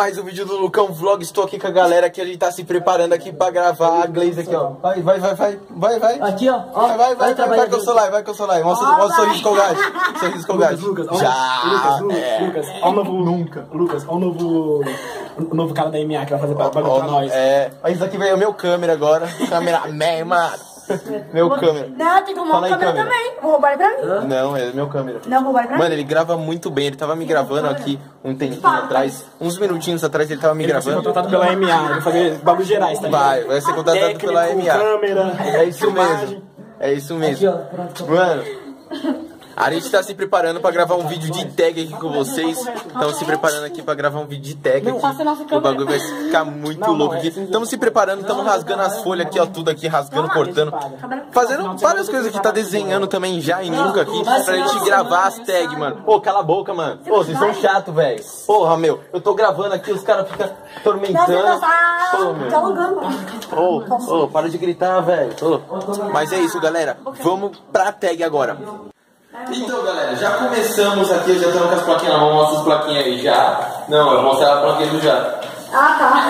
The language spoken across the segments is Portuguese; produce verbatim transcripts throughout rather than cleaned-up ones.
mais um vídeo do Lucão Vlog. Estou aqui com a galera que a gente tá se preparando aqui pra gravar. A Glaze aqui, ó. Vai, vai, vai, vai, vai, vai. Aqui, ó. ó vai, vai, vai, vai, vai com o celular, vai com o celular. Mostra o sorriso com o gás. Sorriso com o gás. Lucas, já. Lucas, Lucas, é. Lucas, ó o novo nunca. Lucas, ó o novo. O novo cara da M A que vai fazer pra, pra, pra nós. É. Mas isso aqui veio o meu câmera agora. Câmera, man, mano. Meu câmera. Não, tem que arrumar o câmera também. Vou roubar ele pra mim. Não, é meu câmera. Não, roubar ele pra mim. Mano, ele grava muito bem. Ele tava me gravando aqui um tempinho atrás. Uns minutinhos atrás ele tava me Ele gravando. vai ser contratado pela M A. Vai fazer bagulho gerais, tá ligado? Vai, vai ser contratado Técnico, pela M A. câmera, É isso filmagem. mesmo. É isso mesmo. Aqui, ó, pronto. Mano, a gente tá se preparando pra gravar um vídeo de tag aqui com vocês. Estamos se preparando aqui pra gravar um vídeo de tag aqui. O bagulho vai ficar muito louco aqui. Estamos se preparando, estamos rasgando as folhas aqui, ó, tudo aqui, rasgando, cortando. Fazendo várias coisas aqui, tá desenhando também já e nunca aqui pra gente gravar as tags, mano. Pô, cala a boca, mano. Pô, vocês são chatos, velho. Porra, meu, eu tô gravando aqui, os caras ficam tormentando. Pô, meu. Ô, ô, para de gritar, velho. Mas é isso, galera. Vamos pra tag agora. Então, galera, já começamos aqui, já estamos com as plaquinhas, vamos mostrar as plaquinhas aí já. Não, eu vou mostrar a plaquinha do já. Ah, tá.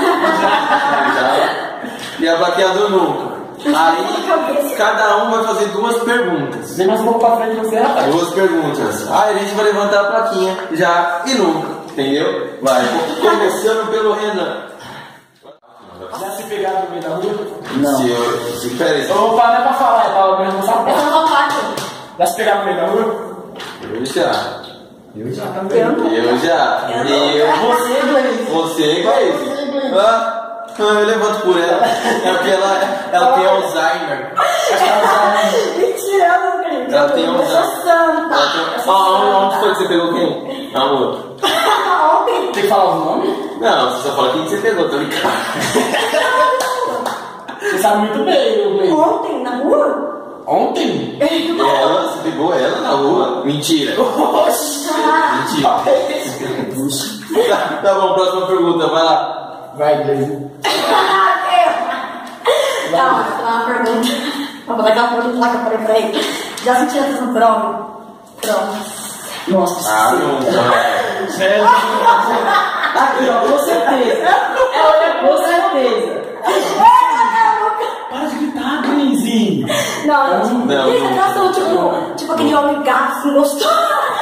Já. E a plaquinha do nunca. Aí, cada um vai fazer duas perguntas. Vem mais um pouco pra frente você, rapaz. Duas perguntas. Aí a gente vai levantar a plaquinha, já e nunca, entendeu? Vai, começando pelo Renan. Já se pegaram no meio da rua? Não. Se eu, se, pera aí. Opa, não é pra falar, é pra perguntar sabe? Eu vou roubar aqui. Já se pegaram no meio da rua? Eu já. Eu já também. Eu já. Eu. Você, Glaze. Você, Glaze. Ah, eu levanto por ela. É porque ela, ela tem Alzheimer. Mentira, eu não acredito. Ela tem Eu Alzheimer. sou santa. Ela tem... Ah, onde foi que você pegou quem? Amor. Ontem. Tem que falar os nomes? Não, você só fala quem que você pegou, tô ligado. Você sabe muito bem, meu bem. Ontem, na rua? Ontem? Ela, você pegou ela na rua? Mentira. Mentira. Tá, tá bom, próxima pergunta, vai lá. Vai, Glaze. Calma, vou falar uma pergunta. Vou falar aquela pergunta lá que eu falei pra ele. Já senti essa no prova? Prova. Nossa. Ah, não. Sério? Aqui, ó, com certeza. É, com certeza. Para de gritar, Glaze. Não, não. Não, Eles não. já são tipo, tipo aquele homem gato, assim, gostoso.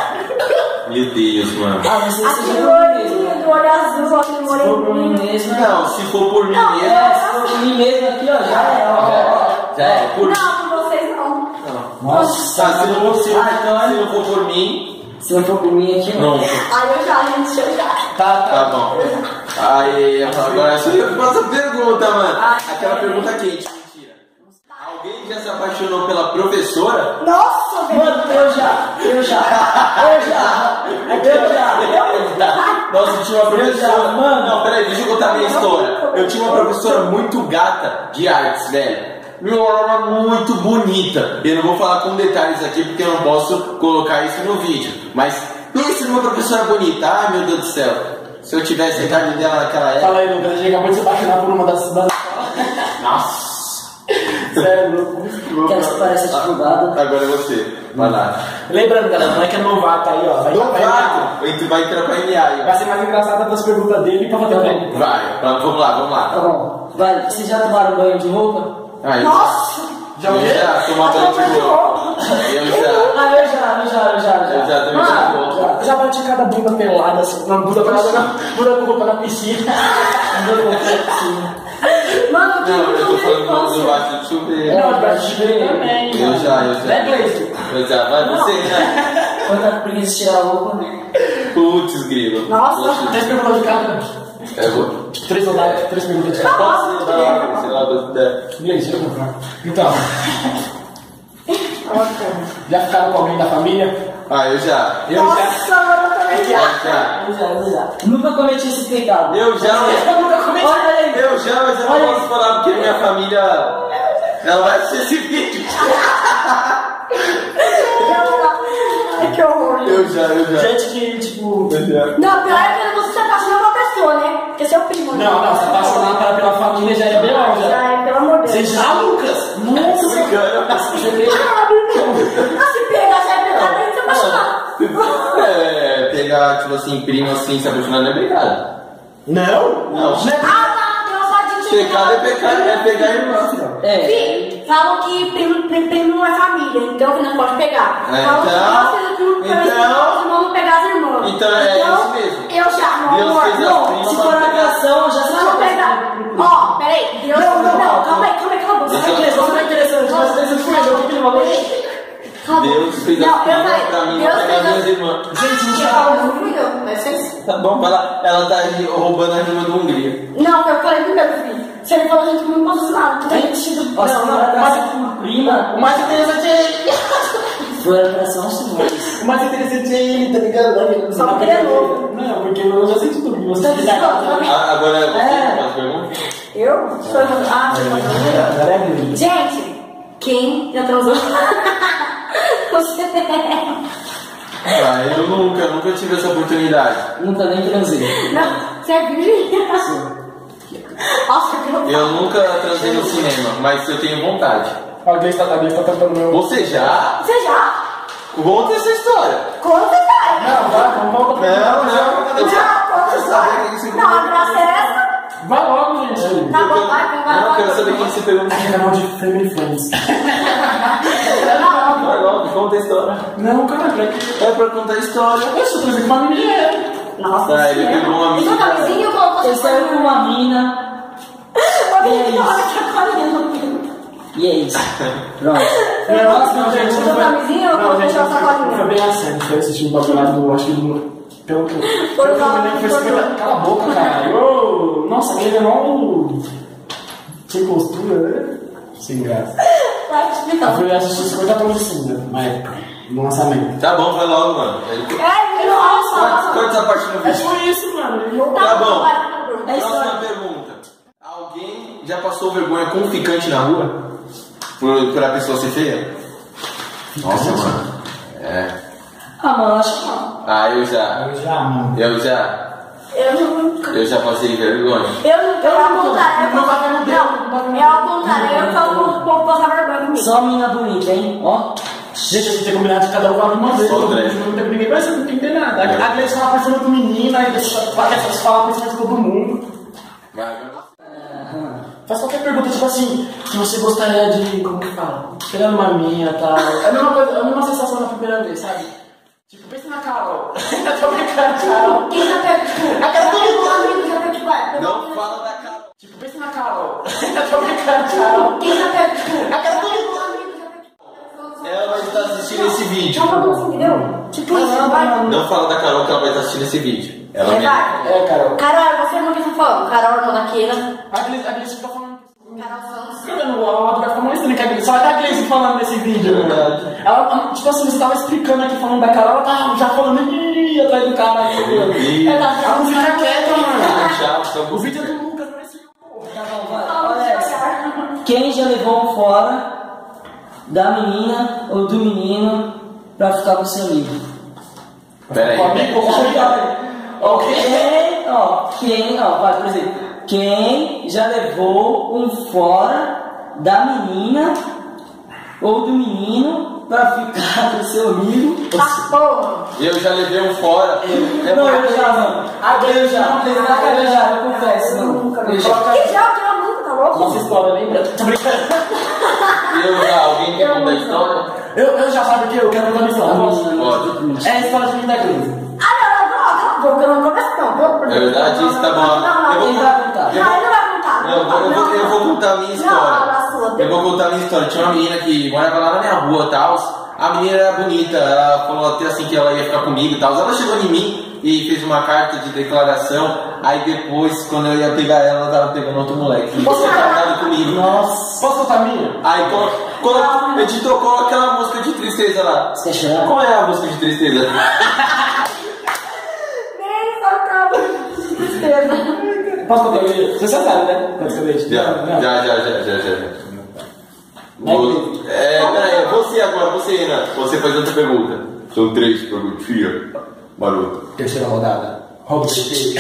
Meu Deus, mano. Ah, você Aquele se olhinho do olho azul, aquele for por mim moreninho. mesmo. Não, se for por mim Não, mesmo. É, se for por mim mesmo aqui, ó, já é, ó, ó. Já é, por mim. Não, por vocês não. Nossa, Tá, se não, se, ah, então, se não for por mim, se não for por mim aqui, não. não. Aí eu já, gente, eu já. Tá, Tá bom. Aí, agora essa próxima pergunta, mano. Aquela pergunta quente, mentira. Alguém já se apaixonou pela professora? Nossa, velho. Mano, eu já, eu já, eu já, eu já, eu já. Nossa, eu tinha uma professora. Mano. Não, peraí, deixa eu contar a minha história. Eu tinha uma professora muito gata de artes, velho. Meu, ela era muito bonita. Eu não vou falar com detalhes aqui porque eu não posso colocar isso no vídeo. Mas pense numa professora bonita. Ai, meu Deus do céu. Se eu tivesse a idade dela naquela época. Fala aí, Lucas. A gente acabou de se apaixonar por uma das. das... Nossa. Sério, louco. Quero que pareça dificuldade. Agora é você. Vai lá. Lembrando, galera, não é que é novato aí, ó. Vai entrar pra M A. Novato. Ele vai entrar pra M A aí. Vai ser mais engraçada das perguntas dele pra fazer também. Vai. Vamos lá, vamos lá. Tá bom. Vai, vocês já tomaram banho de roupa? Aí. Nossa. Já Eu o quê? já tomar banho de roupa. Eu já. Ah, eu já, eu já, eu já, já. Eu já também já vou. Já, já bati cada bunda pelada, assim, na bunda pelada, na bunda com roupa na piscina. Bunda com roupa na piscina. Mano, Não, eu tô falando mal do baixo de chuveiro. Não, de baixo de chuveiro também. Eu já, eu já. Né, Glaze? Eu já. Vai você, né? Quando a preguiça tirar a roupa, né? Putz, grilo. Nossa. Três perguntas de cada. É bom. Três soldados, três perguntas de cada. Posso dar, sei lá, da... Glaze, eu vou comprar. Então. Já ficaram com alguém da família? Ah, eu já. Eu Nossa, já. mano, eu também já. Eu já. Eu já, eu já. Nunca cometi esse pecado. Eu já, mas... Eu nunca cometi. Olha aí. Eu já, mas eu não Olha posso aí. falar porque minha família... Ela vai assistir esse vídeo. Ai, que horror. Eu já, eu já. Gente que, tipo. Eu já. Não, pior é quando você se apaixona por uma pessoa, né? Porque seu primo. né? Não, não, se apaixonar pela, pela família já é bem longe. Já Já. é, pelo amor de Você Deus. já, Lucas? Nossa, Ah, se pegar, já é pecado, tem que se apaixonar. É, pegar, tipo assim, primo assim, se apaixonar não é pecado. Não? Não. Ah, tá, tem uma fotinha de Pecado é pecado, é pegar a irmã. É. Fih, falam que primo, primo, primo não é família, então que não pode pegar. É, falam então- que nós fizemos primo pra então- os irmãos não pegar as irmãs. Então é isso mesmo. Eu já, meu Deus amor, fez as não, primas Se pra for não na pegar. canção, já se não pegar. Ó, peraí, Deus. Não, não, não, calma aí, calma aí, calma aí. Deixa Sabe que esse não é interessante, mas interessante foi eu, o que que ele falou? Calma. Deus fez Não, as eu primas falei, pra mim Deus não pegar fez as- minhas irmãs. Gente, não Quem tá falou não fui eu, mas vocês. Tá bom, vai lá. Ela tá aí roubando a rima do Hungria. Não, eu falei primeiro, filho. Você me falou gente muito posicionado, tudo repetido. Nossa, Não, não, não, não, mas- uma prima. O mais interessante é ele. Foi a atração senhores. O mais interessante é ele, tá ligado? Só porque ele é novo. Não, porque eu já sei tudo que você Tá fizer. desculpa, Ah, agora é você É. que faz pergunta? Eu? Sou eu. Ah, você mandou. Agora é ele. Gente, quem já transou? Você. Ah, eu nunca, nunca tive essa oportunidade. Nunca nem transei. Não, você é virgem? Nossa, que eu. Eu nunca transei no cinema, mas eu tenho vontade. Alguém está, alguém está tentando meu... Você já? Você já? Conta essa história. Conta, vai. Não, vai, vamos voltar pra Não, não. Não, Eu conta a história. Não, a graça é essa. Vai logo, gente. Tá bom, vai, vai, vai. Não, eu quero vai. saber quem você pegou no Ai, cinema. canal de Family Friends. Não, Vai logo, conta a história. Não, cara, pra que... É pra contar a história. Eu sou trazendo uma menina. nossa. Ah, ele pegou uma Isso é mina. camisinha ou colocou Ele saiu com uma mina. Uma E é menina, isso. olha que sacolinha. E é isso. Pronto. Não, não, gente, Usou não foi... camisinha ou Não, colocou gente, só não foi- sacolinha? não foi bem assim. Foi assistir um bagulho lá do... Acho que do... Pelo que... Pelo que eu me lembro, foi cinquenta... Cala a boca, cara. Ô, nossa, ele é mal... Sem postura, né? Sem graça. Vai te Eu explicar. fui assistir cinquenta tons de cinza, na época, no lançamento. Tá bom, vai logo, mano. Ele- É, nossa, Corta nossa. corta essa parte no É vídeo. por isso, mano. Ele jogou. Tá bom. vai, vai, vai. É Próxima história. pergunta. Alguém já passou vergonha com um ficante na rua? Por, por a pessoa ser feia? Nossa, mano. É. Ah, mano, acho que não. Ah, eu já. Eu já, mano. Eu já. Eu nunca. Eu já passei vergonha. Eu nunca. Eu ao contrário. Eu Não vai ver Não, é ao contrário. Eu falo pro povo passar vergonha comigo. Só mina bonita, hein? Ó. Gente, a gente tinha combinado de cada um falar uma vez. Só Não três. tem ninguém, mas você não tem que entender nada. A Gleice fala por cima do menino, aí deixa essas falar por cima de todo mundo. Vai, agora. Faz qualquer pergunta, tipo assim, se você gostaria de. Como que fala? Esperando uma mina e tal. É a mesma coisa, é a mesma sensação na primeira vez, sabe? Tipo, pensa na Carol. Eu tô brincando, Carol. Quem já pegou, tipo, A Carol já pegou um amigo, já pegou, tipo, é, pegou um Não amigo. fala da cara. Tipo, pensa na Carol. Eu tô brincando, Carol. Quem já pegou, tipo, A Carol já pegou um amigo, já pegou. Ela vai estar assistindo esse vídeo. Não, não, entendeu? Tipo isso, Não, vai. não, Não fala da Carol que ela vai estar assistindo esse vídeo. Ela É, mesmo. vai. É, Carol. Carol, você não que tá falando. Carol, irmã da Keila. A Gleice, a Gleice tá falando. Carol Santos. Fica no ela vai ficar mais estranho que a Gleice. Só vai ter a Gleice falando nesse vídeo, Verdade. mano. Ela, tipo assim, você tava explicando aqui falando da Carol, ela tá já falando ih, atrás do cara aí, mano. Ih. Ela não fica quieta, mano. Chato, tá O vídeo é do Lucas, não é seu. Tá bom, vai. Olha essa. Quem já levou um fora da menina ou do menino pra ficar com seu amigo? Pera O aí. amigo, o amigo. Ok? Quem, ó, quem, ó, vai, por exemplo, quem já levou um fora da menina ou do menino pra ficar com seu amigo? Tá porra. Eu já levei um fora. É Não, porque- eu já, mano. Eu já, eu já, eu confesso, não. Eu já. Que já, que eu nunca, tá louco? Nossa história, lembra? Tô brincando. Eu já, alguém quer contar a história? Eu, eu já sabe o que eu quero contar a história. Posso? Pode. É a história de mim da Gleice. Ah, não, não, não, cala a boca, eu não começo não. Pelo amor de É Deus. verdade? Isso tá bom. Não, não, Eu vou- Quem vai contar? Não, ele não vai contar. Não, eu vou, eu vou, eu vou contar a minha Não, a história. sua. Eu vou contar a minha história. Tinha uma menina que morava lá na minha rua e tal. A menina era bonita, ela falou até assim que ela ia ficar comigo e tal. Ela chegou em mim e fez uma carta de declaração. Aí depois, quando eu ia pegar ela, ela tava pegando outro moleque. E você tava comigo. Nossa. Posso contar a minha? Aí, colo, colo, editor, coloca aquela música de tristeza lá. Você quer chorar? Qual é a música de tristeza? Nem só calma. Que tristeza. Posso contar a minha? Você sabe, né? Basicamente. Já, Não, não. já, já, já, já, já. Não. Vo- É, peraí, você agora, você, Renan. Você faz outra pergunta. São três perguntinhas. Maroto. Terceira rodada. Robert.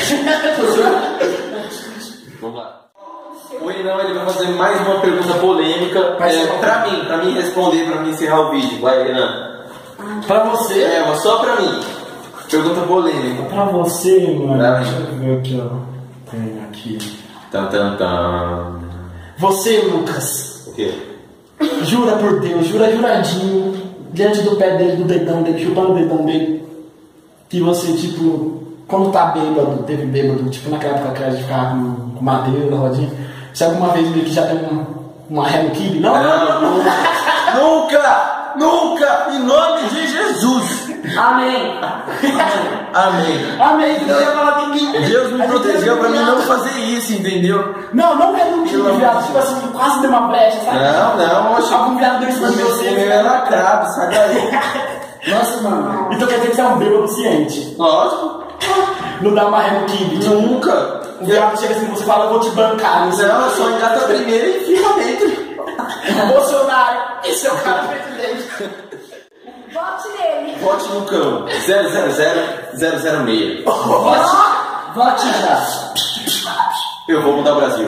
Vamos lá. O Renan ele vai fazer mais uma pergunta polêmica Vai é, ser uma- pra mim, pra mim responder, pra mim encerrar o vídeo. Vai, Renan. Pra você? É, mas só pra mim. Pergunta polêmica. Pra você, mano. Pra mim. Deixa eu ver aqui, ó. Tenho aqui. Tan, tan, tan. Você, Lucas. O quê? Jura por Deus, jura juradinho, diante do pé dele, do dedão dele, chupando o dedão dele, que você, tipo, quando tá bêbado, teve bêbado, tipo naquela época que a gente ficava com, com madeira na rodinha, se alguma vez meio que já tem uma, uma ré no kibe? Não, não, não, não. Nunca! Nunca! Em nome de Jesus! Amém. Amém. Amém. Deus ia falar que Deus me protegeu pra mim não fazer isso, entendeu? Não, não é no kibe, viado, tipo assim, quase deu uma brecha, sabe? Não, não, oxe. Algum viado deu em cima de você. É lacrado, sai daí. Nossa, mano. Então quer dizer que você é um bêbado ciente. Lógico. Não dá uma ré no kibe. Nunca. O viado chega assim, você fala, eu vou te bancar. Não, eu só engata primeiro e fica dentro. Bolsonaro, esse é o cara presidente. Vote nele. Vote no cão. zero zero zero zero zero seis. Vote, vote já. Eu vou mudar o Brasil.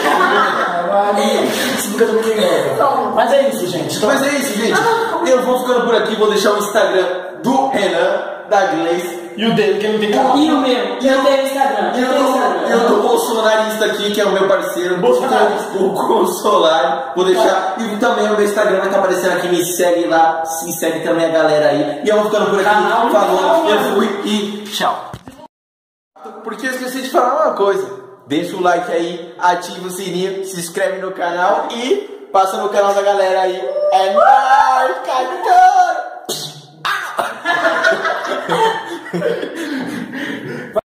Isso nunca também tem. Mas é isso, gente. Então, Mas é isso, gente. Eu vou ficando por aqui. Vou deixar o Instagram do Renan, da Gleice. e o dele, que ele não tem canal. E o meu? E eu tenho Instagram. Eu tenho Instagram. Eu tô bolsonarista aqui, que é o meu parceiro. Bolsonarista. O Consolar. Vou deixar. E também o meu Instagram vai estar aparecendo aqui. Me segue lá. Se segue também a galera aí. E eu vou ficando por aqui. Canal, Falou. canal, Eu fui e tchau. Porque eu esqueci de falar uma coisa. Deixa o like aí, ativa o sininho, se inscreve no canal e passa no canal da galera aí. É nóis, cara!